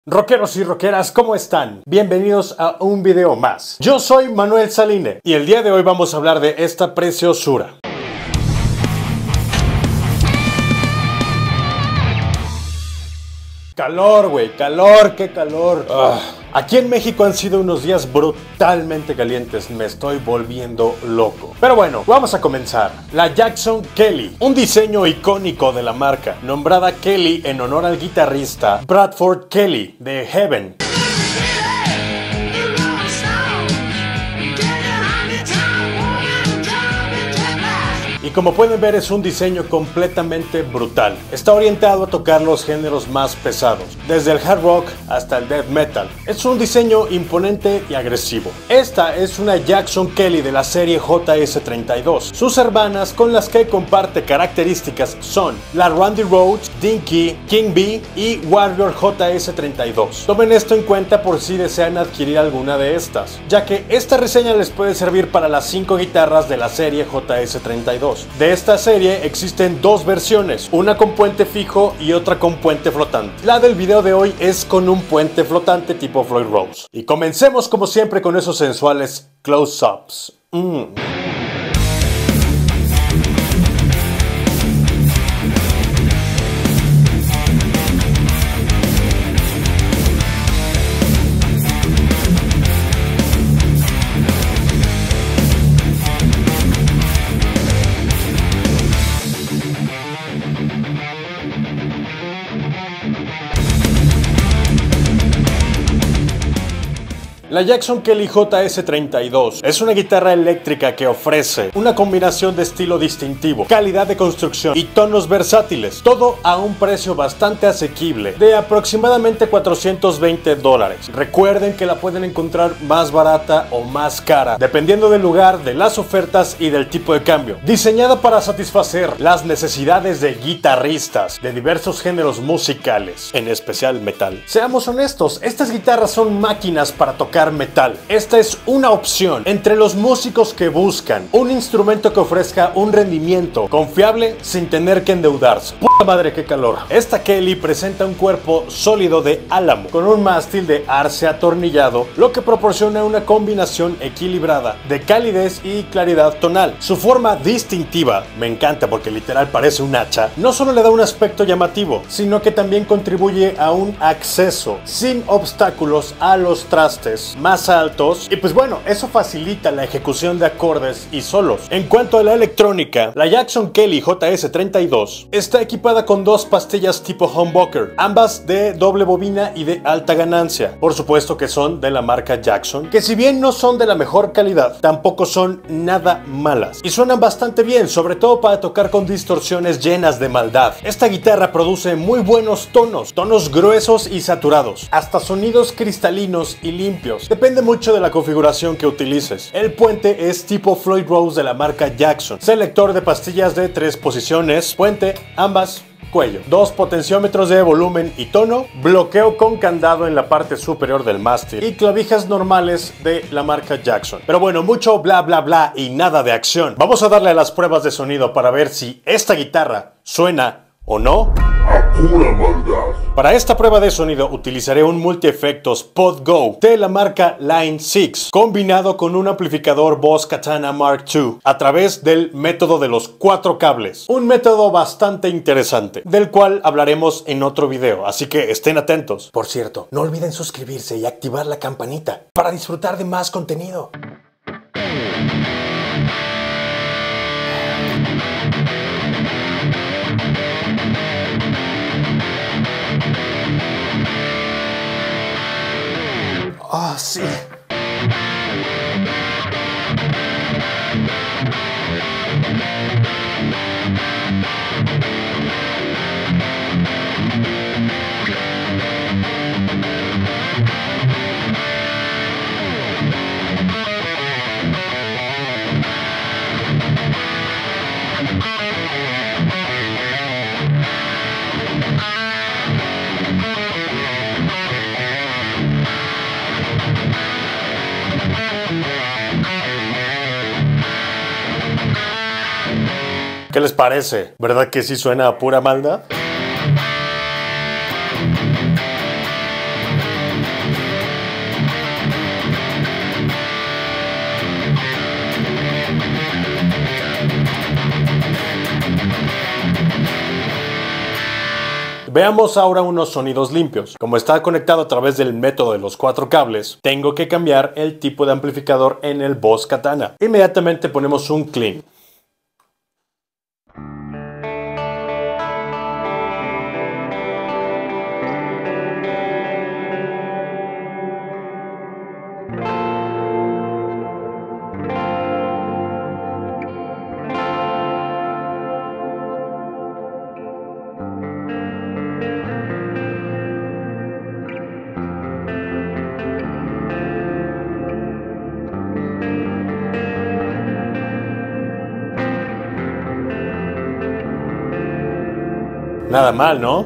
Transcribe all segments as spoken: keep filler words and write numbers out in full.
Rockeros y rockeras, ¿cómo están? Bienvenidos a un video más. Yo soy Manuel Saline y el día de hoy vamos a hablar de esta preciosura. Calor, güey, calor, qué calor. Ugh. Aquí en México han sido unos días brutalmente calientes, me estoy volviendo loco. Pero bueno, vamos a comenzar. La Jackson Kelly, un diseño icónico de la marca, nombrada Kelly en honor al guitarrista Bradford Kelly de Heaven. Y como pueden ver, es un diseño completamente brutal. Está orientado a tocar los géneros más pesados, desde el hard rock hasta el death metal. Es un diseño imponente y agresivo. Esta es una Jackson Kelly de la serie J S treinta y dos. Sus hermanas con las que comparte características son la Randy Rhoads, Dinky, King Bee y Warrior J S treinta y dos. Tomen esto en cuenta por si desean adquirir alguna de estas, ya que esta reseña les puede servir para las cinco guitarras de la serie J S treinta y dos. De esta serie existen dos versiones, una con puente fijo y otra con puente flotante. La del video de hoy es con un puente flotante tipo Floyd Rose. Y comencemos como siempre con esos sensuales close-ups. Mm. La Jackson Kelly J S treinta y dos es una guitarra eléctrica que ofrece una combinación de estilo distintivo, calidad de construcción y tonos versátiles, todo a un precio bastante asequible de aproximadamente cuatrocientos veinte dólares. Recuerden que la pueden encontrar más barata o más cara, dependiendo del lugar, de las ofertas y del tipo de cambio. Diseñada para satisfacer las necesidades de guitarristas de diversos géneros musicales, en especial metal. Seamos honestos, estas guitarras son máquinas para tocar metal. Esta es una opción entre los músicos que buscan un instrumento que ofrezca un rendimiento confiable sin tener que endeudarse. ¡Puta madre, qué calor! Esta Kelly presenta un cuerpo sólido de álamo con un mástil de arce atornillado, lo que proporciona una combinación equilibrada de calidez y claridad tonal. Su forma distintiva, me encanta porque literal parece un hacha, no solo le da un aspecto llamativo, sino que también contribuye a un acceso sin obstáculos a los trastes más altos, y pues bueno, eso facilita la ejecución de acordes y solos. En cuanto a la electrónica, la Jackson Kelly J S treinta y dos está equipada con dos pastillas tipo humbucker, ambas de doble bobina y de alta ganancia. Por supuesto que son de la marca Jackson, que si bien no son de la mejor calidad, tampoco son nada malas y suenan bastante bien, sobre todo para tocar con distorsiones llenas de maldad. Esta guitarra produce muy buenos tonos, tonos gruesos y saturados, hasta sonidos cristalinos y limpios. Depende mucho de la configuración que utilices. El puente es tipo Floyd Rose de la marca Jackson. Selector de pastillas de tres posiciones, puente, ambas, cuello. Dos potenciómetros de volumen y tono, bloqueo con candado en la parte superior del mástil y clavijas normales de la marca Jackson. Pero bueno, mucho bla bla bla y nada de acción. Vamos a darle a las pruebas de sonido para ver si esta guitarra suena o no. A pura maldad. Para esta prueba de sonido utilizaré un multiefectos Pod Go de la marca Line seis combinado con un amplificador Boss Katana Mark dos a través del método de los cuatro cables. Un método bastante interesante, del cual hablaremos en otro video, así que estén atentos. Por cierto, no olviden suscribirse y activar la campanita para disfrutar de más contenido. Ah, oh, sí. ¿Qué les parece? ¿Verdad que sí suena a pura maldad? Veamos ahora unos sonidos limpios. Como está conectado a través del método de los cuatro cables, tengo que cambiar el tipo de amplificador en el Boss Katana. Inmediatamente ponemos un clean. Nada mal, ¿no?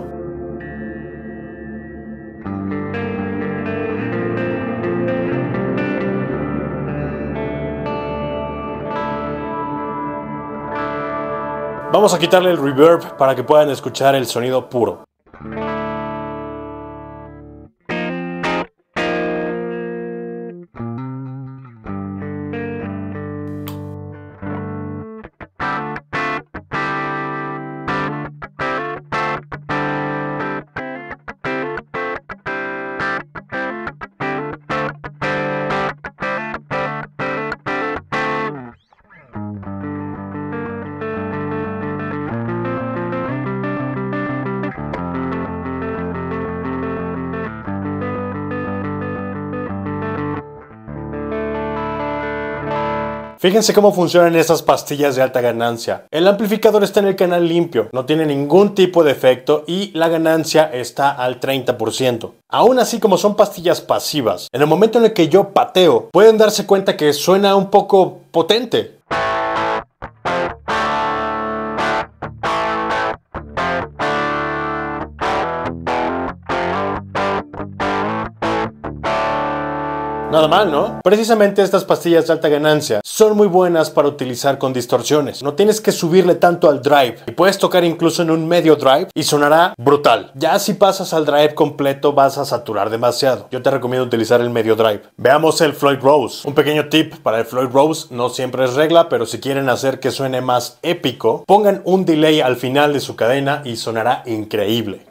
Vamos a quitarle el reverb para que puedan escuchar el sonido puro. Fíjense cómo funcionan estas pastillas de alta ganancia. El amplificador está en el canal limpio, no tiene ningún tipo de efecto y la ganancia está al treinta por ciento. Aún así, como son pastillas pasivas, en el momento en el que yo pateo, pueden darse cuenta que suena un poco potente. Nada mal, ¿no? Precisamente estas pastillas de alta ganancia son muy buenas para utilizar con distorsiones. No tienes que subirle tanto al drive y puedes tocar incluso en un medio drive y sonará brutal. Ya si pasas al drive completo vas a saturar demasiado. Yo te recomiendo utilizar el medio drive. Veamos el Floyd Rose. Un pequeño tip para el Floyd Rose, no siempre es regla, pero si quieren hacer que suene más épico, pongan un delay al final de su cadena y sonará increíble.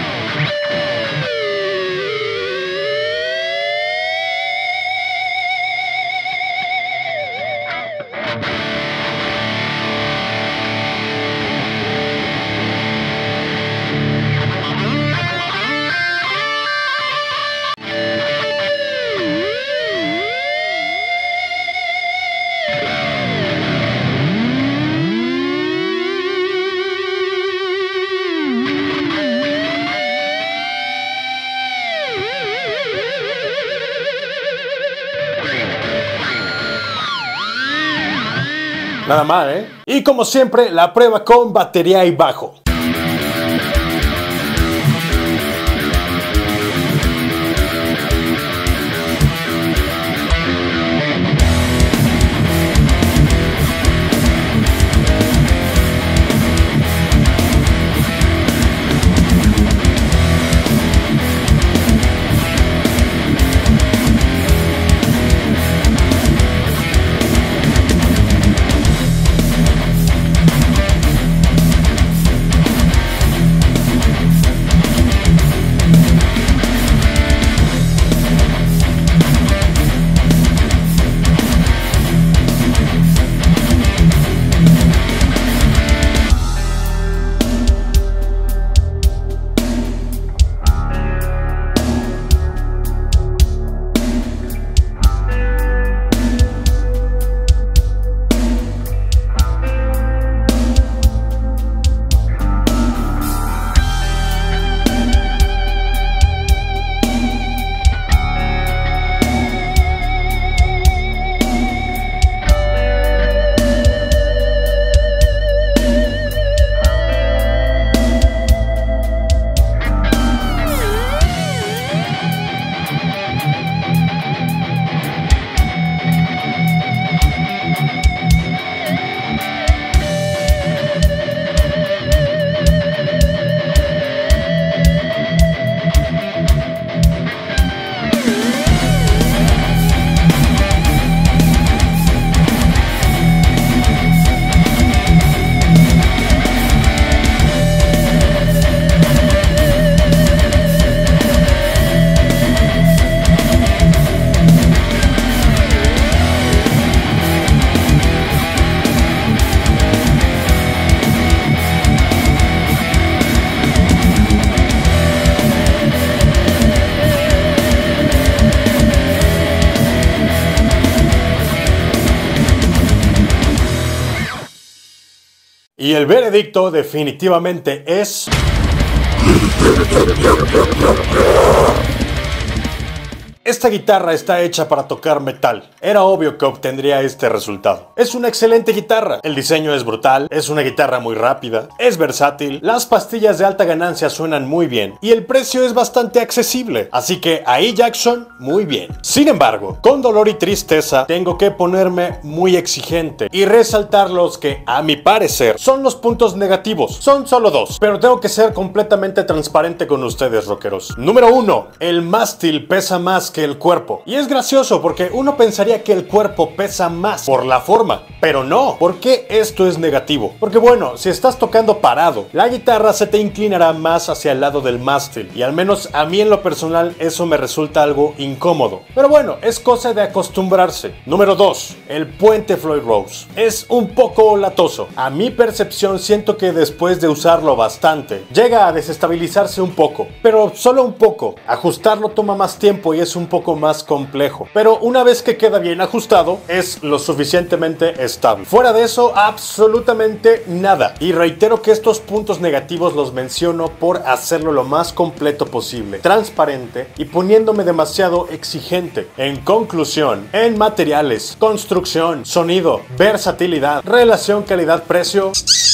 Nada mal, ¿eh? Y como siempre, la prueba con batería y bajo. Y el veredicto definitivamente es... Esta guitarra está hecha para tocar metal. Era obvio que obtendría este resultado. Es una excelente guitarra. El diseño es brutal, es una guitarra muy rápida, es versátil, las pastillas de alta ganancia suenan muy bien y el precio es bastante accesible. Así que ahí Jackson, muy bien. Sin embargo, con dolor y tristeza, tengo que ponerme muy exigente y resaltar los que, a mi parecer, son los puntos negativos. Son solo dos, pero tengo que ser completamente transparente con ustedes, rockeros. Número uno. El mástil pesa más que el cuerpo. Y es gracioso porque uno pensaría que el cuerpo pesa más por la forma, pero no. ¿Por qué esto es negativo? Porque bueno, si estás tocando parado, la guitarra se te inclinará más hacia el lado del mástil y al menos a mí en lo personal eso me resulta algo incómodo. Pero bueno, es cosa de acostumbrarse. Número dos. El puente Floyd Rose. Es un poco latoso. A mi percepción siento que después de usarlo bastante, llega a desestabilizarse un poco, pero solo un poco. Ajustarlo toma más tiempo y es un poco más complejo, pero una vez que queda bien ajustado es lo suficientemente estable. Fuera de eso, absolutamente nada, y reitero que estos puntos negativos los menciono por hacerlo lo más completo posible, transparente y poniéndome demasiado exigente. En conclusión, en materiales, construcción, sonido, versatilidad, relación calidad-precio,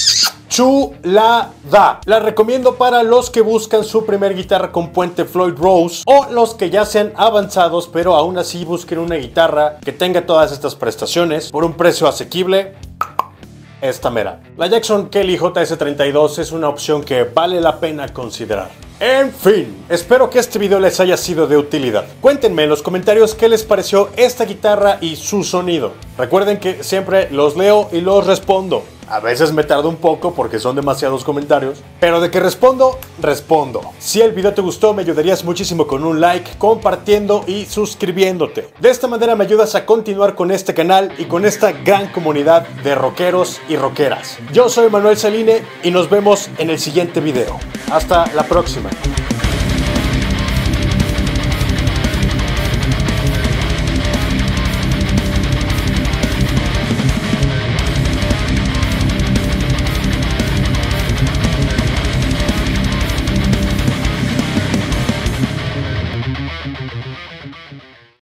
chulada. La recomiendo para los que buscan su primer guitarra con puente Floyd Rose o los que ya sean avanzados pero aún así busquen una guitarra que tenga todas estas prestaciones por un precio asequible. Esta mera. La Jackson Kelly J S treinta y dos es una opción que vale la pena considerar. En fin, espero que este video les haya sido de utilidad. Cuéntenme en los comentarios qué les pareció esta guitarra y su sonido. Recuerden que siempre los leo y los respondo. A veces me tardo un poco porque son demasiados comentarios, pero de que respondo, respondo. Si el video te gustó, me ayudarías muchísimo con un like, compartiendo y suscribiéndote. De esta manera me ayudas a continuar con este canal y con esta gran comunidad de rockeros y rockeras. Yo soy Manuel Celine y nos vemos en el siguiente video. Hasta la próxima.